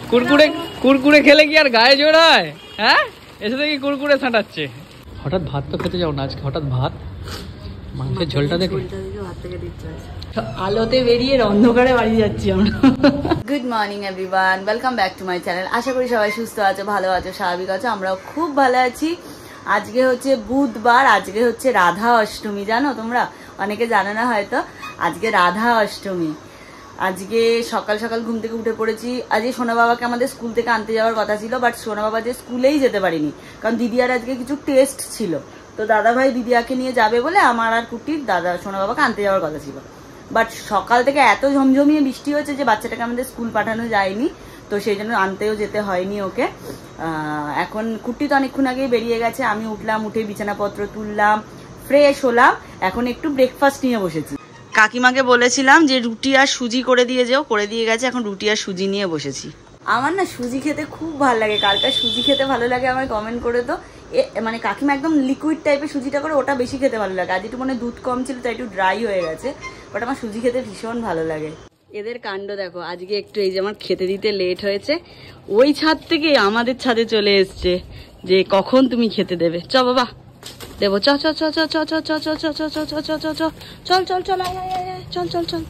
কুরকুরে কুরকুরে খেলে কি আর গায়ে জোড়ায়? হ্যাঁ, এসে দেখি কুরকুরে ছাঁটাচ্ছে। হঠাৎ ভাত তো খেতে যাও না আজকে, হঠাৎ ভাত, মাংসের ঝোলটা দেখে আলোতে বেরিয়ে অন্ধকারে বাড়ি যাচ্ছি আমরা। Good morning everyone, welcome back to my channel. আশা করি সবাই সুস্থ আছো, ভালো আছো, স্বাভাবিক আছো। আমরাও খুব ভালো আছি। আজকে হচ্ছে বুধবার, আজকে হচ্ছে রাধা অষ্টমী। জানো তোমরা? অনেকে জানো না হয়তো। আজকে রাধা অষ্টমী। আজকে সকাল সকাল ঘুম থেকে উঠে পড়েছি। আজকে সোনা বাবাকে আমাদের স্কুল থেকে আনতে যাওয়ার কথা ছিল, বাট সোনা বাবা যে স্কুলেই যেতে পারিনি, কারণ দিদিয়ার আজকে কিছু টেস্ট ছিল। তো দাদা ভাই দিদিয়াকে নিয়ে যাবে বলে আমার আর কুটির দাদা সোনা বাবাকে আনতে যাওয়ার কথা ছিল। বাট সকাল থেকে এত ঝমঝমিয়ে বৃষ্টি হয়েছে যে বাচ্চাটাকে আমাদের স্কুল পাঠানো যায়নি, তো সেই জন্য আনতেও যেতে হয়নি ওকে। এখন কুটি তো অনেকক্ষণ আগেই বেরিয়ে গেছে। আমি উঠলাম, উঠে বিছানাপত্র তুললাম, ফ্রেশ হলাম, এখন একটু ব্রেকফাস্ট নিয়ে বসেছি। কাকিমাকে বলেছিলাম যে রুটি আর সুজি করে দিয়ে যেও, করে দিয়ে গেছে। এখন রুটি আর সুজি নিয়ে বসেছি। আমার না সুজি খেতে খুব ভালো লাগে। কার কার সুজি খেতে ভালো লাগে আমার কমেন্ট করে তো। মানে কাকিমা একদম লিকুইড টাইপের সুজিটা করে, ওটা বেশি খেতে ভালো লাগে। আজ একটু মানে দুধ কম ছিল তাই একটু ড্রাই হয়ে গেছে, বাট আমার সুজি খেতে ভীষণ ভালো লাগে। এদের কাণ্ড দেখো, আজকে একটু এই যে আমার খেতে দিতে লেট হয়েছে, ওই ছাদ থেকে আমাদের ছাদে চলে এসছে যে কখন তুমি খেতে দেবে। চ বাবা দেবো, চ চ চ চ চ চ চ চ চ চ চ চ চ চ চল চল চল চল চল চল।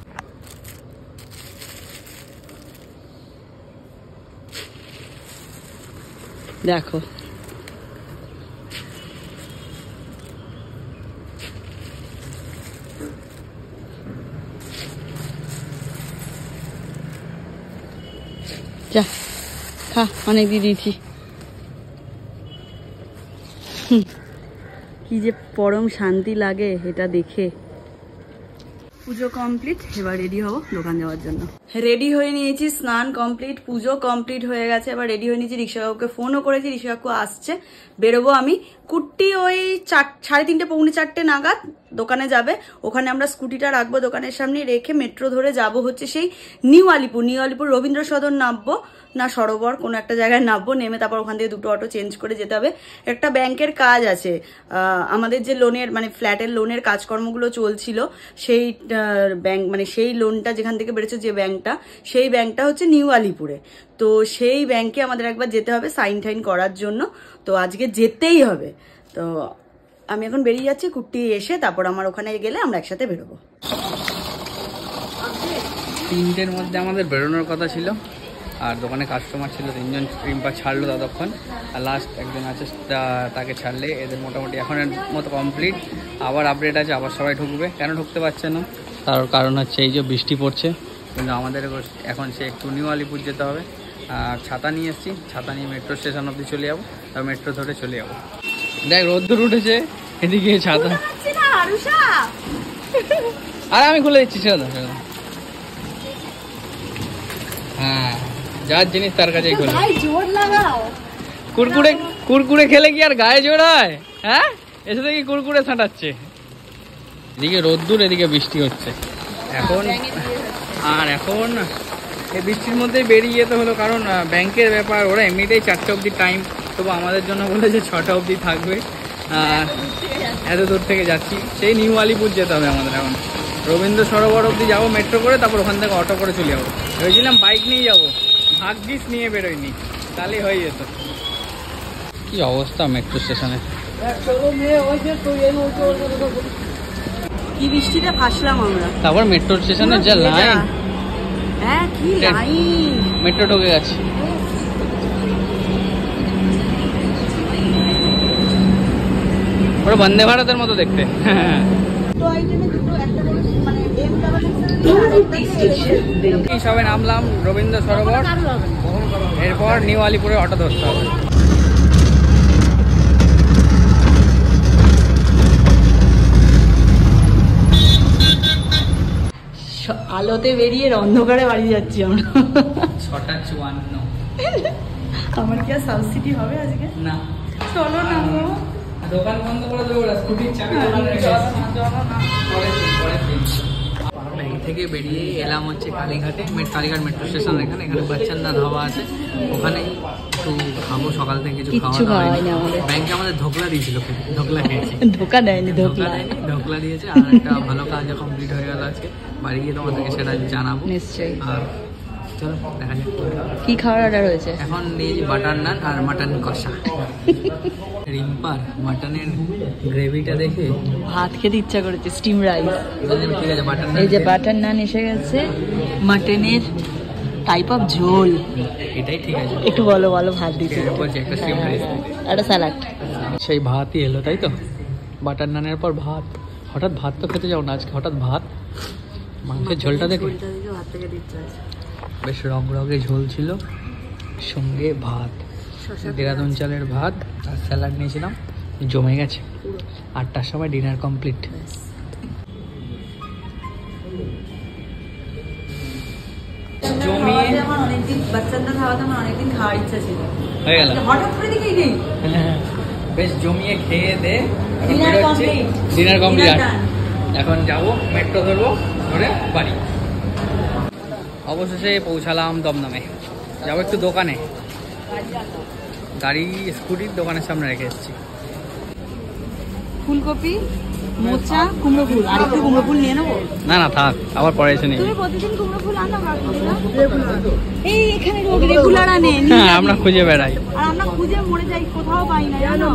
দেখো যা খা, অনেক দিয়ে দিয়েছি। কি যে পরম শান্তি লাগে এটা দেখে। পুজো কমপ্লিট, এবার রেডি হবো দোকান যাওয়ার জন্য। রেডি হয়ে নিয়েছি, স্নান কমপ্লিট, পুজো কমপ্লিট হয়ে গেছে। এবার রেডি হয়ে নিয়েছি, রিক্সা কাকুকে ফোনও করেছি, রিক্সা কাকু আসছে, বেরোবো আমি। কুট্টি ওই 3:30 পৌনে 4টে নাগাদ দোকানে যাবে। ওখানে আমরা স্কুটিটা রাখবো দোকানের সামনে, রেখে মেট্রো ধরে যাব হচ্ছে সেই নিউ আলিপুর রবীন্দ্র সদন নামবো না সরোবর কোনো একটা জায়গায় নামবো, নেমে তারপর ওখান থেকে দুটো অটো চেঞ্জ করে যেতে হবে। একটা ব্যাংকের কাজ আছে, আমাদের যে লোনের মানে ফ্ল্যাটের লোনের কাজকর্মগুলো চলছিল, সেই ব্যাংক মানে সেই লোনটা যেখান থেকে বেড়েছে যে ব্যাংকটা, সেই ব্যাংকটা হচ্ছে নিউ আলিপুরে। তো সেই ব্যাংকে আমাদের একবার যেতে হবে সাইন টাইন করার জন্য। তো আজকে যেতেই হবে। তো আমি এখন বেরিয়ে যাচ্ছি, কুট্টি এসে তারপর আমার ওখানে গেলে আমরা একসাথে বেরোবো। 3টের মধ্যে আমাদের বেরোনোর কথা ছিল, আর দোকানে কাস্টমার ছিল 3জন। রিম্পা ছাড়লো ততক্ষণ, আর লাস্ট একজন আছে তাকে ছাড়লে এদের মোটামুটি এখনের মতো কমপ্লিট। আবার আপডেট আছে, আবার সবাই ঢুকবে। কেন ঢুকতে পারছে না তার কারণ হচ্ছে এই যে বৃষ্টি পড়ছে, কিন্তু আমাদের এখন সে একটু নিউ আলিপুর যেতে হবে। আর ছাতা নিয়ে এসেছি, ছাতা নিয়ে মেট্রো স্টেশন অবধি চলে যাবো, তারপর মেট্রো ধরে চলে যাবো। দেখ রোদ্দুর উঠেছে, এদিকে ছাতা। আর আমি খুলে দিচ্ছি, সেটা হ্যাঁ, যার জিনিস তার কাছেই খোলে। কুরকুরে কুরকুরে খেলে কি আর গায়ে জোড়ায়? হ্যাঁ, এসে দেখি কুরকুরে ছাঁটাচ্ছে। এদিকে রোদ্দুর, এদিকে বৃষ্টি হচ্ছে এখন। আর এখন এই বৃষ্টির মধ্যে বেরিয়ে যেতে হলো, কারণ ব্যাংকের ব্যাপার। ওরা এমনিতেই 4টে অবধি টাইম, তবু আমাদের জন্য বলেছে 6টা অবধি থাকবে। এত দূর থেকে যাচ্ছি, সেই নিউ আলিপুর যেতে হবে আমাদের। এখন রবীন্দ্র সরোবর অবধি যাবো মেট্রো করে, তারপর ওখান থেকে অটো করে চলে যাবো। ভেবেছিলাম বাইক নিয়ে যাবো, ভাগ্যিস নিয়ে বেরোয়নি, তাহলেই হয়ে যেত। কি অবস্থা মেট্রো স্টেশনে, কি বৃষ্টিতে ফাঁসলাম আমরা। তারপর মেট্রো স্টেশনে যা লাইন, হ্যাঁ কি লাইন, মেট্রো ঢুকে গেছে। ওরা বন্দে ভারতের মতো দেখতে। সবে নামলাম রবীন্দ্র সরোবর, এরপর নিউ আলিপুরে অটো ধরতে হবে। আলোতে বেরিয়ে অন্ধকারে বাড়ি যাচ্ছি আমরা। 6:54। আমার কি আর সাউথ সিটি হবে আজকে? না, চলো না, দোকান বন্ধ করে দেবো, স্কুটির চাবি ব্যাংক থেকে বেরিয়ে এলাম হচ্ছে কালীঘাটে। কালীঘাট মেট্রো স্টেশন, এখানে বাচ্চান্না ধাবা আছে, ওখানে একটু খাবো। সকাল থেকে কিছু খাওয়া হয়নি আমাদের। ব্যাংকে আমাদের ধোকলা দিয়েছিল, ধোকলা খেয়েছি। ধোকা দেয়নি, ধোকলা দিয়েছে। আর একটা ভালো কাজ কমপ্লিট হয়ে গেল আজকে, বাড়ি গিয়ে তোমাদেরকে সেটা জানাবো নিশ্চয়ই। আর চলো দেখা যাক কি খাওয়ার অর্ডার হয়েছে? এখন নিয়েছি বাটার নান আর মাটন কষা। রিম্পার মাটনের গ্রেভিটা দেখে ভাত খেতে ইচ্ছা করেছে, স্টিম রাইস। ঠিক আছে বাটার নান, এই যে বাটার নান এসে গেছে, মাটনের টাইপ অফ ঝোল, এটাই ঠিক আছে। একটু বলো বলো ভাত দিতে, বলছি একটা স্টিম রাইস, একটা স্যালাড। সেই ভাতই এলো তাই তো, বাটার নানের পর ভাত। হঠাৎ ভাত তো খেতে যাও না আজকে, হঠাৎ ভাত। মাংসের ঝোলটা দেখে বেশ রগরগে ঝোল ছিল, সঙ্গে ভাত, দেরাদুন চালের ভাত আর স্যালাড নিয়েছিলাম, জমে গেছে। 8টার সময় ডিনার কমপ্লিট। জমিয়ে হয়ে গেল, বেশ জমিয়ে খেয়ে দে ডিনার কমপ্লিট। এখন যাবো মেট্রো ধরবো, ধরে বাড়ি। অবশেষে পৌঁছালাম দমদমে, যাবো একটু দোকানে, গাড়ি স্কুটির দোকানের সামনে রেখে এসেছি। ফুলকপি, মোচা, কুমড়ো ফুল, আর একটু কুমড়ো ফুল নিয়ে নেবো। না না থাক, আবার পরে এসে নিই। তুমি প্রতিদিন কুমড়ো ফুল আনো? এই এখানে রেগুলার আনে, হ্যাঁ আমরা খুঁজে বেড়াই, আর আমরা খুঁজে মরে যাই, কোথাও পাই না জানো।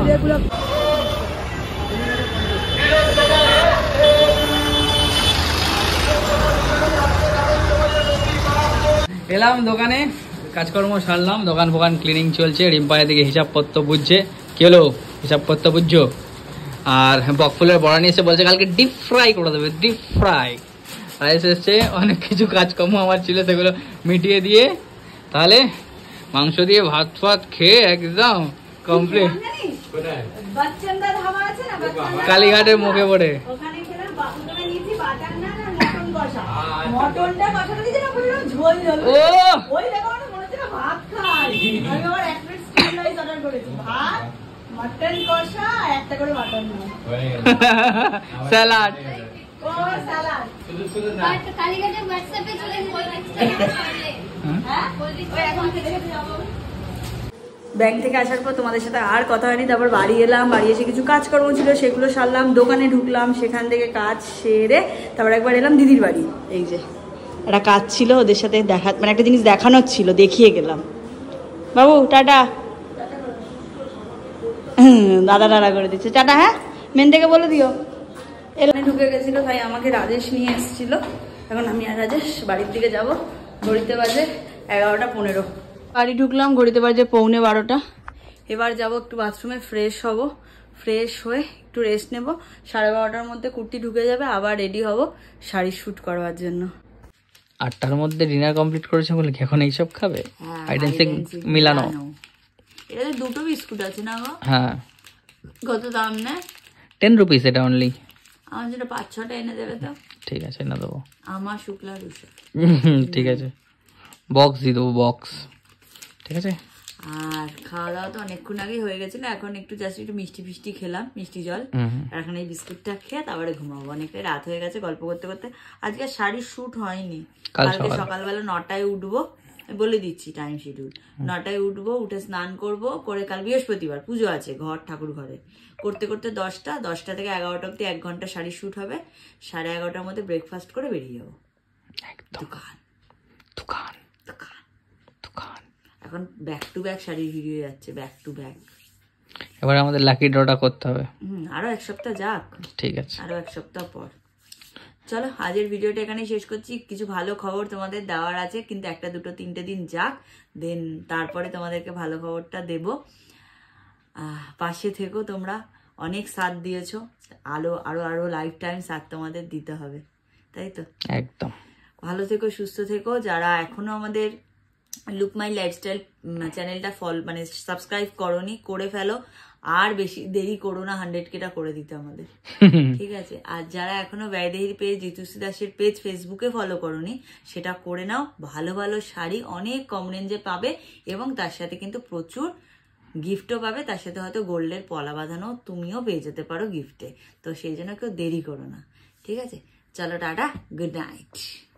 এলাম দোকানে, কাজকর্ম সারলাম, দোকান ফোকান ক্লিনিং চলছে। রিম্পা এদিকে হিসাবপত্র বুঝছে। কি হলো, হিসাবপত্র বুঝছো? আর বকফুলের বড়া নিয়ে এসে বলছে কালকে ডিপ ফ্রাই করে দেবে, ডিপ ফ্রাই। রাইস এসছে, অনেক কিছু কাজকর্ম আমার ছিল সেগুলো মিটিয়ে দিয়ে তাহলে মাংস দিয়ে ভাত ফাত খেয়ে একদম কমপ্লিট। কালীঘাটের মুখে পড়ে স্যালাড। ব্যাংক থেকে আসার পর তোমাদের সাথে আর কথা হয়নি, তারপর বাড়ি এলাম, বাড়ি এসে কিছু কাজকর্ম ছিল সেগুলো সারলাম, দোকানে ঢুকলাম, সেখান থেকে কাজ সেরে তারপর একবার এলাম দিদির বাড়ি। এই যে একটা কাজ ছিল ওদের সাথে দেখা, মানে একটা জিনিস দেখানোর ছিল, দেখিয়ে গেলাম। বাবু টাটা। দাদা টাটা করে দিচ্ছে, টাটা। হ্যাঁ মেন থেকে বলে দিও। এলাকায় ঢুকে গেছিল, তাই আমাকে রাজেশ নিয়ে এসেছিল। এখন আমি আর রাজেশ বাড়ির দিকে যাব। ঘড়িতে বাজে 11:15। বাড়ি ঢুকলাম, ঘড়িতে বাজে 11:15। এবার যাব একটু বাথরুমে, ফ্রেশ হব, ফ্রেশ হয়ে একটু রেস্ট নেব। 12:30টার মধ্যে কুর্তি ঢুকে যাবে, আবার রেডি হব শাড়ি শ্যুট করবার জন্য। 8টার মধ্যে ডিনার কমপ্লিট করেছে বলে কি এখন এইসব খাবে? আইডেন্সিক মিলানো। এটাতে দুটো বিস্কুট আছে না গো? হ্যাঁ। কত দাম নেয়? 10 রুপিস এটা অনলি। আমার যেটা 5-6টা এনে দেবে তো? ঠিক আছে এনে দেবো। আমার শুক্লা রুষে। ঠিক আছে, বক্স দিয়ে দেবো, বক্স। ঠিক আছে। আর খাওয়া দাওয়া তো অনেকক্ষণ আগেই হয়ে গেছিল, এখন একটু জাস্ট একটু মিষ্টি ফিষ্টি খেলাম, মিষ্টি জল। আর এখন এই বিস্কুটটা খেয়ে তারপরে ঘুমাবো, অনেকটাই রাত হয়ে গেছে গল্প করতে করতে। আজকে শাড়ির শুট হয়নি, কালকে সকালবেলা 9টায় উঠবো, বলে দিচ্ছি টাইম শিডিউল। 9টায় উঠবো, উঠে স্নান করব, করে কাল বৃহস্পতিবার পুজো আছে ঘর ঠাকুর ঘরে, করতে করতে 10টা থেকে 11টা অব্দি 1 ঘন্টা শাড়ি শুট হবে। 11:30টার মধ্যে ব্রেকফাস্ট করে বেরিয়ে যাবো। দোকান দোকান দোকান দোকান। এখন ব্যাক টু ব্যাক শাড়ির ভিডিও যাচ্ছে, ব্যাক টু ব্যাক। এবার আমাদের লাকি ড্রটা করতে হবে। আরো 1 সপ্তাহ যাক। ঠিক আছে, আরো 1 সপ্তাহ পর। চলো আজকের ভিডিওটা এখানেই শেষ করছি। কিছু ভালো খবর তোমাদের দেওয়ার আছে, কিন্তু 1, 2, 3টে দিন যাক, দেন তারপরে তোমাদেরকে ভালো খবরটা দেব। পাশে থেকো তোমরা, অনেক সাথ দিয়েছো, আরো লাইফ টাইম সাথ তোমাদের দিতে হবে, তাই তো? একদম। ভালো থেকো, সুস্থ থেকো। যারা এখনো আমাদের লুক মাই লাইফস্টাইল চ্যানেলটা মানে সাবস্ক্রাইব করোনি, করে ফেলো, আর বেশি দেরি করো না, 100Kটা করে দিতে আমাদের, ঠিক আছে? আর যারা এখনো ব্যয়দেহীর পেজ, ঋতুশ্রী দাসের পেজ ফেসবুকে ফলো করোনি, সেটা করে নাও। ভালো ভালো শাড়ি অনেক কম রেঞ্জে পাবে, এবং তার সাথে কিন্তু প্রচুর গিফটও পাবে। তার সাথে হয়তো গোল্ডের পলা বাঁধানো তুমিও পেয়ে যেতে পারো গিফটে। তো সেই জন্য কেউ দেরি করো না, ঠিক আছে? চলো টাটা, গুড নাইট।